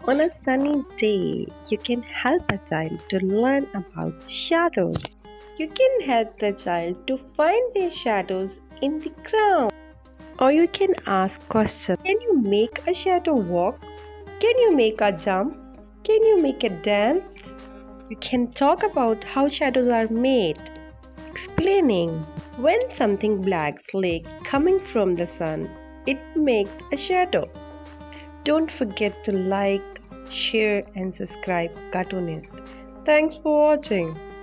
On a sunny day, you can help a child to learn about shadows. You can help the child to find their shadows in the ground. Or you can ask questions. Can you make a shadow walk? Can you make a jump? Can you make a dance? You can talk about how shadows are made, explaining when something black's like coming from the sun, it makes a shadow. Don't forget to like, share and subscribe Cartoonist. Thanks for watching.